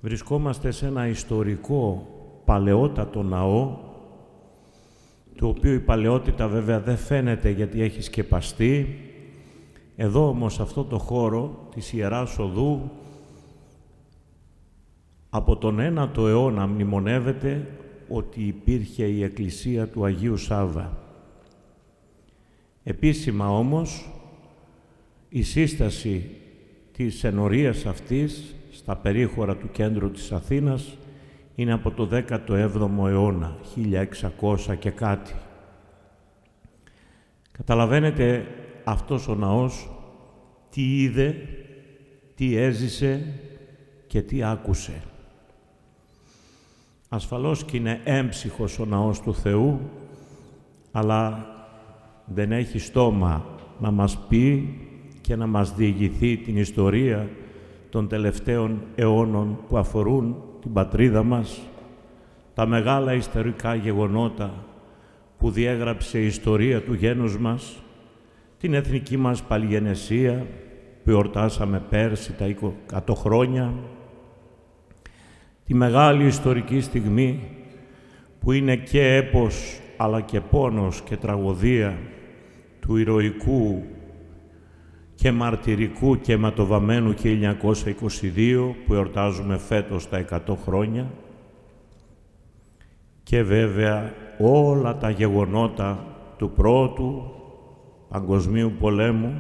Βρισκόμαστε σε ένα ιστορικό παλαιότατο ναό, το οποίο η παλαιότητα βέβαια δεν φαίνεται γιατί έχει σκεπαστεί. Εδώ όμως, σε αυτό το χώρο της Ιεράς Οδού, από τον 9ο αιώνα μνημονεύεται ότι υπήρχε η εκκλησία του Αγίου Σάββα. Επίσημα όμως, η σύσταση της ενορίας αυτής στα περίχωρα του κέντρου της Αθήνας είναι από το 17ο αιώνα, 1600 και κάτι. Καταλαβαίνετε αυτός ο ναός τι είδε, τι έζησε και τι άκουσε. Ασφαλώς και είναι έμψυχος ο ναός του Θεού, αλλά δεν έχει στόμα να μας πει και να μας διηγηθεί την ιστορία των τελευταίων αιώνων που αφορούν την πατρίδα μας, τα μεγάλα ιστορικά γεγονότα που διέγραψε η ιστορία του γένους μας, την εθνική μας παλιγενεσία που εορτάσαμε πέρσι τα 100 χρόνια, τη μεγάλη ιστορική στιγμή που είναι και έπος αλλά και πόνος και τραγωδία του ηρωικού και μαρτυρικού και αιματοβαμμένου 1922 που εορτάζουμε φέτος τα 100 χρόνια, και βέβαια όλα τα γεγονότα του Πρώτου Παγκοσμίου Πολέμου,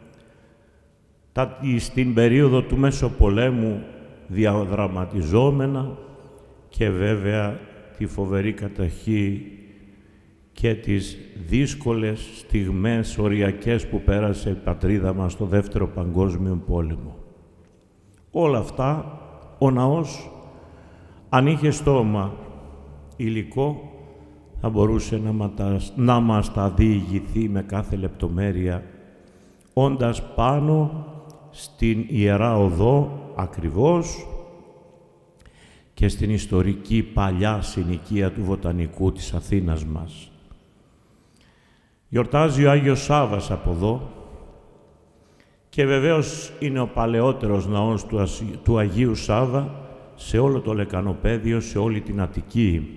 στην περίοδο του Μεσοπολέμου διαδραματιζόμενα, και βέβαια τη φοβερή κατοχή και τις δύσκολες στιγμές οριακές που πέρασε η πατρίδα μας στο Δεύτερο Παγκόσμιο Πόλεμο. Όλα αυτά ο ναός, αν είχε στόμα υλικό, θα μπορούσε να μας τα διηγηθεί με κάθε λεπτομέρεια, όντας πάνω στην Ιερά Οδό ακριβώς και στην ιστορική παλιά συνοικία του Βοτανικού της Αθήνας μας. Γιορτάζει ο Άγιος Σάββας από εδώ και βεβαίως είναι ο παλαιότερος ναός του Αγίου Σάββα σε όλο το Λεκανοπαίδιο, σε όλη την Αττική.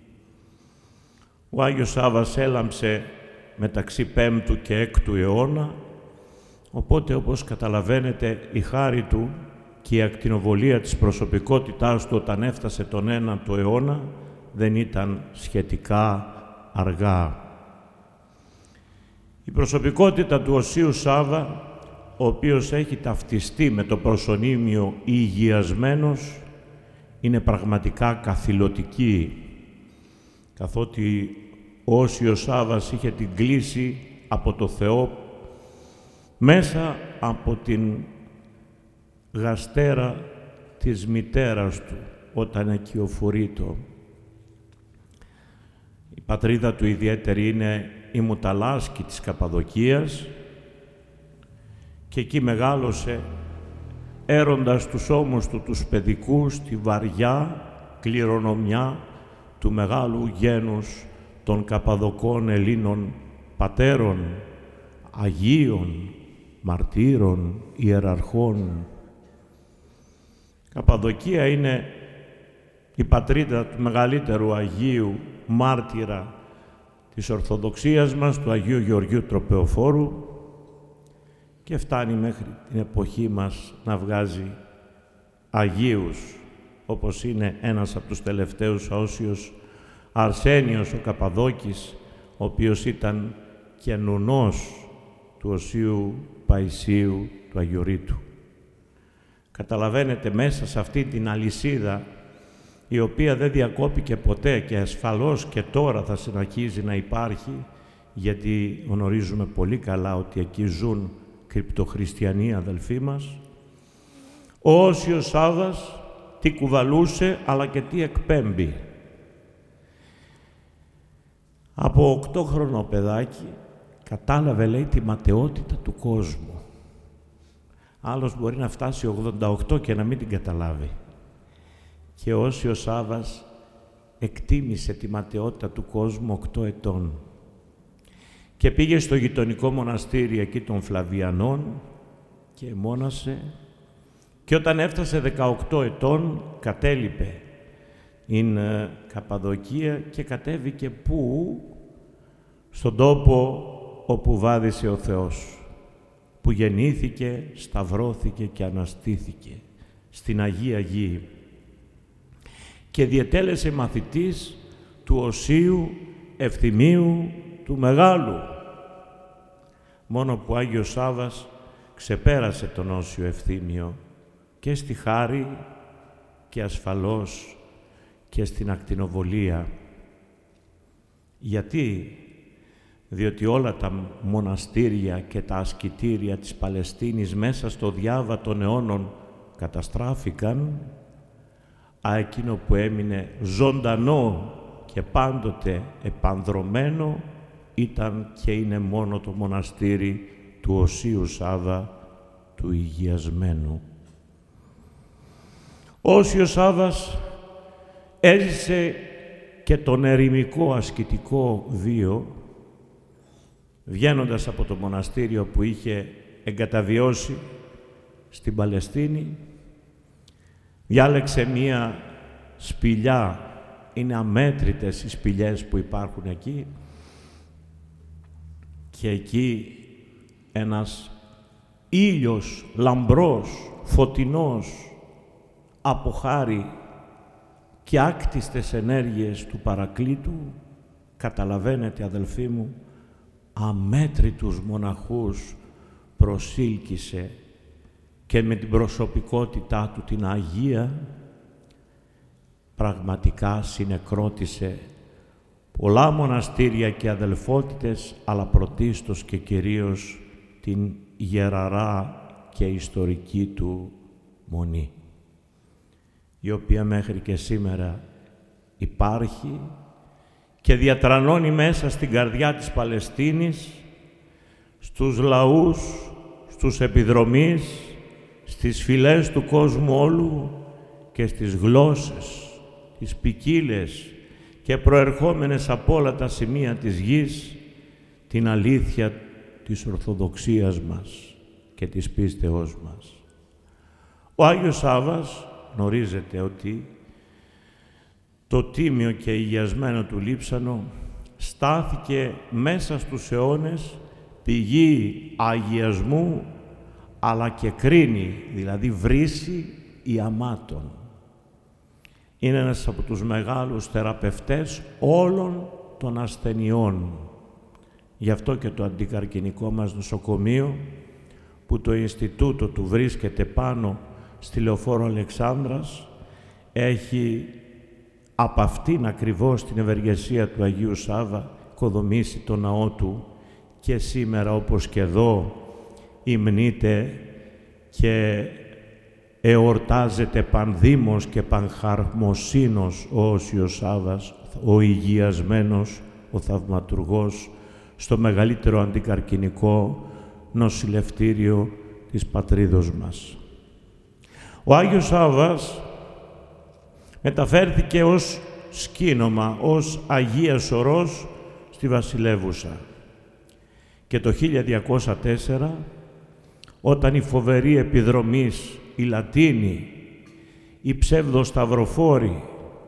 Ο Άγιος Σάββας έλαμψε μεταξύ 5ου και 6ου αιώνα, οπότε όπως καταλαβαίνετε η χάρη του και η ακτινοβολία της προσωπικότητάς του όταν έφτασε τον 9ο αιώνα δεν ήταν σχετικά αργά. Η προσωπικότητα του Οσίου Σάββα, ο οποίος έχει ταυτιστεί με το προσωνύμιο «Υγειασμένος», είναι πραγματικά καθηλωτική, καθότι ο Όσιος Σάββας είχε την κλήση από το Θεό μέσα από την γαστέρα της μητέρας του, όταν εκειοφορείτο. Η πατρίδα του ιδιαίτερη είναι η Μουταλάσκη της Καπαδοκίας και εκεί μεγάλωσε έροντας τους ώμους του τους παιδικούς τη βαριά κληρονομιά του μεγάλου γένους των Καπαδοκών Ελλήνων πατέρων, Αγίων, μαρτύρων, ιεραρχών. Καπαδοκία είναι η πατρίδα του μεγαλύτερου Αγίου μάρτυρα της Ορθοδοξίας μας, του Αγίου Γεωργίου Τροπεοφόρου, και φτάνει μέχρι την εποχή μας να βγάζει Αγίους, όπως είναι ένας από τους τελευταίους Όσιος Αρσένιος ο Καπαδόκης, ο οποίος ήταν και νουνός του Οσίου Παϊσίου του Αγιορείτου. Καταλαβαίνετε, μέσα σε αυτή την αλυσίδα, η οποία δεν διακόπηκε ποτέ και ασφαλώς και τώρα θα συνεχίζει να υπάρχει, γιατί γνωρίζουμε πολύ καλά ότι εκεί ζουν κρυπτοχριστιανοί αδελφοί μας, ο Όσιος Σάββας τι κουβαλούσε αλλά και τι εκπέμπει. Από 8χρονο παιδάκι κατάλαβε, λέει, τη ματαιότητα του κόσμου. Άλλος μπορεί να φτάσει 88 και να μην την καταλάβει. Και ο Όσιος Σάββας εκτίμησε τη ματαιότητα του κόσμου 8 ετών. Και πήγε στο γειτονικό μοναστήρι εκεί των Φλαβιανών και μόνασε, και όταν έφτασε 18 ετών κατέλειπε την Καπαδοκία και κατέβηκε πού? Στον τόπο όπου βάδισε ο Θεός, που γεννήθηκε, σταυρώθηκε και αναστήθηκε, στην Αγία Γη, και διετέλεσε μαθητής του Οσίου Ευθυμίου του Μεγάλου. Μόνο που ο Άγιος Σάββας ξεπέρασε τον Όσιο Ευθύμιο και στη χάρη και ασφαλώς και στην ακτινοβολία. Γιατί? Διότι όλα τα μοναστήρια και τα ασκητήρια της Παλαιστίνης μέσα στο διάβα των αιώνων καταστράφηκαν, εκείνο που έμεινε ζωντανό και πάντοτε επανδρωμένο ήταν και είναι μόνο το μοναστήρι του Οσίου Σάββα του Υγειασμένου. Ο Όσιος Σάββας έζησε και τον ερημικό ασκητικό βίο, βγαίνοντας από το μοναστήριο που είχε εγκαταβιώσει στην Παλαιστίνη, διάλεξε μία σπηλιά, είναι αμέτρητες οι σπηλιές που υπάρχουν εκεί, και εκεί ένας ήλιος λαμπρός, φωτεινός, από χάρη και άκτιστες ενέργειες του Παρακλήτου, καταλαβαίνετε αδελφοί μου, αμέτρητους μοναχούς προσήλκησε και με την προσωπικότητά του την Αγία πραγματικά συνεκρότησε πολλά μοναστήρια και αδελφότητες, αλλά πρωτίστως και κυρίως την ιεραρά και ιστορική του Μονή, η οποία μέχρι και σήμερα υπάρχει και διατρανώνει μέσα στην καρδιά της Παλαιστίνης, στους λαούς, στους επιδρομείς, στις φυλές του κόσμου όλου και στις γλώσσες, τις ποικίλες και προερχόμενες από όλα τα σημεία της γης, την αλήθεια της Ορθοδοξίας μας και της πίστεώς μας. Ο Άγιος Σάββας γνωρίζετε ότι το τίμιο και υγιασμένο του λείψανο στάθηκε μέσα στους αιώνες πηγή αγιασμού, αλλά και κρίνη, δηλαδή βρύση ιαμάτων. Είναι ένας από τους μεγάλους θεραπευτές όλων των ασθενειών. Γι' αυτό και το αντικαρκινικό μας νοσοκομείο, που το Ινστιτούτο του βρίσκεται πάνω στη Λεωφόρο Αλεξάνδρας, έχει από αυτήν ακριβώς την ευεργεσία του Αγίου Σάββα οικοδομήσει το ναό του, και σήμερα όπως και εδώ υμνείται και εορτάζεται πανδήμος και πανχαρμοσύνος ο Όσιος Σάββας, ο υγειασμένος, ο θαυματουργός, στο μεγαλύτερο αντικαρκινικό νοσηλευτήριο της πατρίδος μας. Ο Άγιος Σάββας μεταφέρθηκε ως σκήνομα, ως Αγίας Ορός στη Βασιλεύουσα. Και το 1204, όταν οι φοβεροί επιδρομείς, οι Λατίνοι, οι ψευδοσταυροφόροι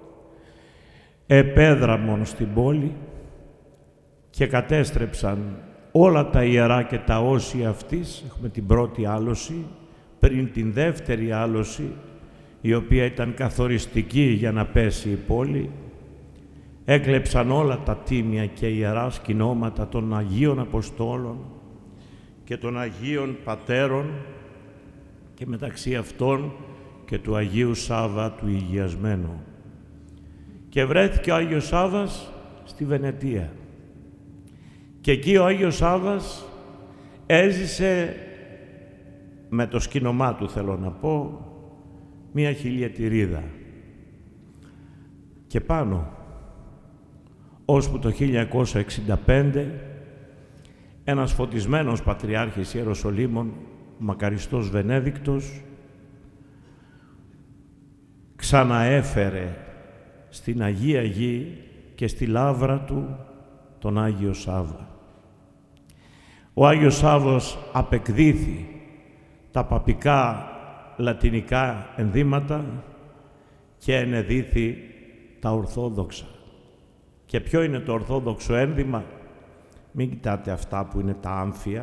επέδραμον στην πόλη και κατέστρεψαν όλα τα ιερά και τα όσια αυτής, έχουμε την πρώτη άλωση, πριν την δεύτερη άλωση, η οποία ήταν καθοριστική για να πέσει η πόλη, έκλεψαν όλα τα τίμια και ιερά σκηνώματα των Αγίων Αποστόλων και των Αγίων Πατέρων, και μεταξύ αυτών και του Αγίου Σάββα του Υγειασμένου. Και βρέθηκε ο Άγιος Σάββας στη Βενετία. Και εκεί ο Άγιος Σάββας έζησε με το σκήνομά του, θέλω να πω, μία χιλιετηρίδα. Και πάνω, ώσπου το 1265, ένας φωτισμένος Πατριάρχης Ιεροσολύμων, μακαριστός Βενέδικτος, ξαναέφερε στην Αγία Γη και στη λάβρα του τον Άγιο Σάββα. Ο Άγιος Σάββας απεκδίθη τα παπικά λατινικά ενδύματα και ενεδίθη τα Ορθόδοξα. Και ποιο είναι το Ορθόδοξο ένδυμα? Μην κοιτάτε αυτά που είναι τα άμφια.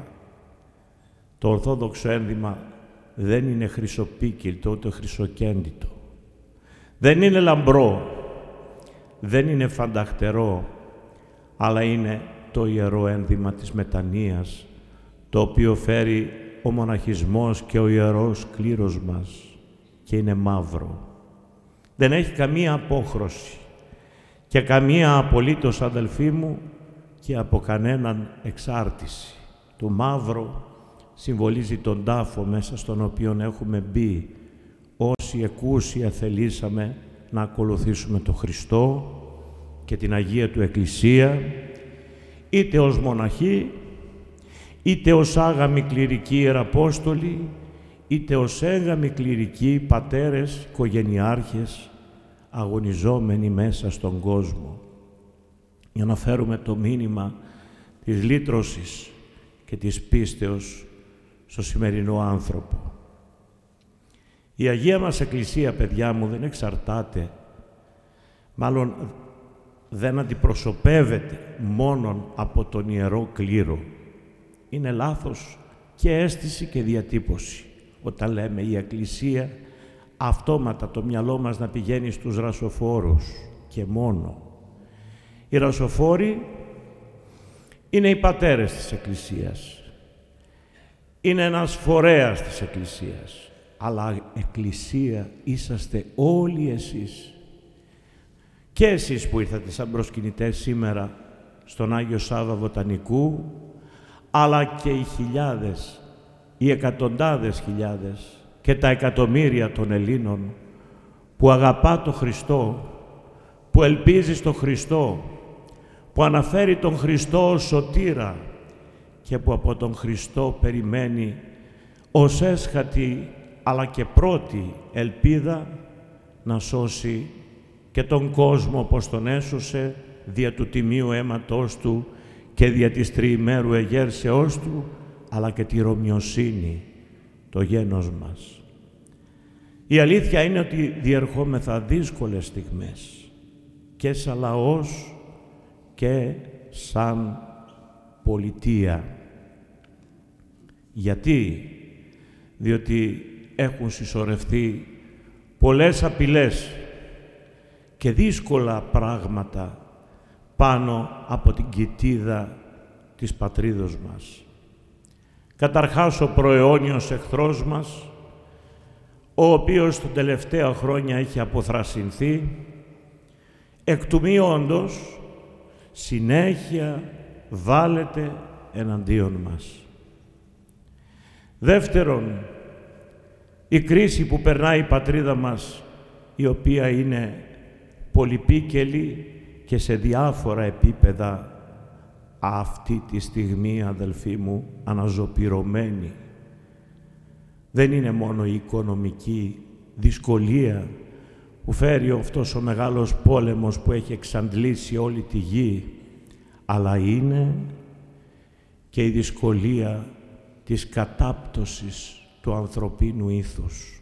Το Ορθόδοξο ένδυμα δεν είναι χρυσοπίκυλτο, ούτε χρυσοκέντητο. Δεν είναι λαμπρό, δεν είναι φανταχτερό, αλλά είναι το ιερό ένδυμα της μετανοίας, το οποίο φέρει ο μοναχισμός και ο ιερός κλήρος μας, και είναι μαύρο. Δεν έχει καμία απόχρωση και καμία απολύτως, αδελφοί μου, και από κανέναν εξάρτηση. Το μαύρο συμβολίζει τον τάφο μέσα στον οποίο έχουμε μπει όσοι εκούσια θελήσαμε να ακολουθήσουμε τον Χριστό και την Αγία Του Εκκλησία, είτε ως μοναχοί, είτε ως άγαμοι κληρικοί ιεραπόστολοι, είτε ως έγαμοι κληρικοί πατέρες, οικογενειάρχες, αγωνιζόμενοι μέσα στον κόσμο, για να φέρουμε το μήνυμα της λύτρωσης και της πίστεως στο σημερινό άνθρωπο. Η Αγία μας Εκκλησία, παιδιά μου, δεν εξαρτάται, μάλλον δεν αντιπροσωπεύεται μόνον από τον Ιερό Κλήρο. Είναι λάθος και αίσθηση και διατύπωση. Όταν λέμε η Εκκλησία, αυτόματα το μυαλό μας να πηγαίνει στους ρασοφόρους και μόνο. Οι ρασοφόροι είναι οι πατέρες της Εκκλησίας. Είναι ένας φορέας της Εκκλησίας. Αλλά Εκκλησία είσαστε όλοι εσείς. Και εσείς που ήρθατε σαν προσκυνητές σήμερα στον Άγιο Σάββα Βοτανικού, αλλά και οι χιλιάδες, οι εκατοντάδες χιλιάδες και τα εκατομμύρια των Ελλήνων που αγαπά τον Χριστό, που ελπίζει στον Χριστό, που αναφέρει τον Χριστό ως σωτήρα και που από τον Χριστό περιμένει ως έσχατη αλλά και πρώτη ελπίδα να σώσει και τον κόσμο όπως τον έσωσε δια του τιμίου αίματος Του και δια της τριημέρου εγέρσεώς Του, αλλά και τη ρωμιοσύνη, το γένος μας. Η αλήθεια είναι ότι διερχόμεθα δύσκολες στιγμές και σαν λαός και σαν πολιτεία. Γιατί? Διότι έχουν συσσωρευτεί πολλές απειλές και δύσκολα πράγματα πάνω από την κοιτίδα της πατρίδος μας. Καταρχάς ο προαιώνιος εχθρός μας, ο οποίος τα τελευταία χρόνια έχει αποθρασινθεί, εκ του μη όντως συνέχεια βάλεται εναντίον μας. Δεύτερον, η κρίση που περνάει η πατρίδα μας, η οποία είναι πολυπίκελη και σε διάφορα επίπεδα αυτή τη στιγμή, αδελφοί μου, αναζωπυρωμένη. Δεν είναι μόνο η οικονομική δυσκολία που φέρει αυτός ο μεγάλος πόλεμος που έχει εξαντλήσει όλη τη γη, αλλά είναι και η δυσκολία της κατάπτωσης του ανθρωπίνου ήθους.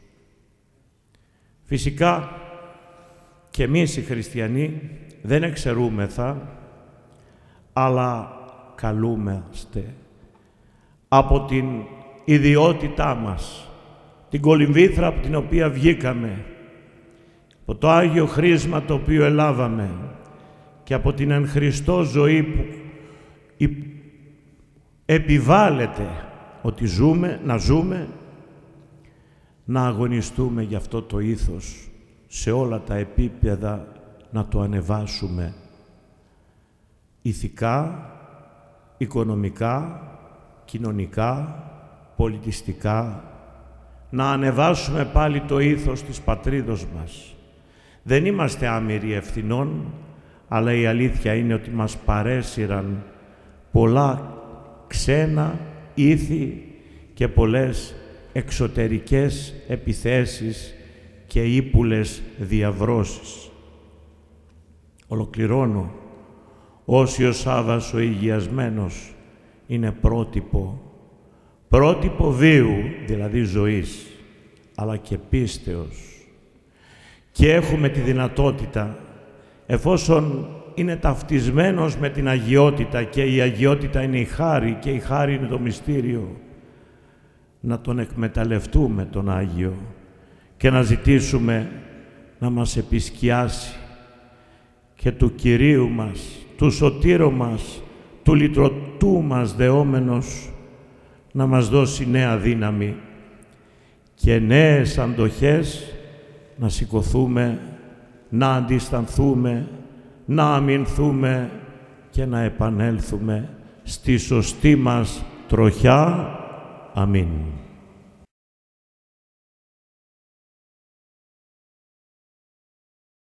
Φυσικά και εμείς οι χριστιανοί δεν εξαιρούμεθα, αλλά καλούμαστε από την ιδιότητά μας, την κολυμβήθρα από την οποία βγήκαμε, από το Άγιο χρήσμα το οποίο ελάβαμε και από την εν Χριστώ ζωή που επιβάλλεται ότι ζούμε, να αγωνιστούμε για αυτό το ήθος σε όλα τα επίπεδα, να το ανεβάσουμε ηθικά, οικονομικά, κοινωνικά, πολιτιστικά, να ανεβάσουμε πάλι το ήθος της πατρίδος μας. Δεν είμαστε άμυροι ευθυνών, αλλά η αλήθεια είναι ότι μας παρέσυραν πολλά ξένα ήθη και πολλές εξωτερικές επιθέσεις και ύπουλες διαβρώσεις. Ολοκληρώνω. Όσιος Σάββας ο υγειασμένος είναι πρότυπο βίου, δηλαδή ζωής, αλλά και πίστεως. και έχουμε τη δυνατότητα, εφόσον είναι ταυτισμένος με την αγιότητα και η αγιότητα είναι η χάρη και η χάρη είναι το μυστήριο, να τον εκμεταλλευτούμε τον Άγιο και να ζητήσουμε να μας επισκιάσει και του Κυρίου μας, του Σωτήρου μας, του λυτρωτού μας δεόμενος, να μας δώσει νέα δύναμη και νέες αντοχές να σηκωθούμε, να αντισταθούμε, να αμυνθούμε και να επανέλθουμε στη σωστή μας τροχιά. Αμήν.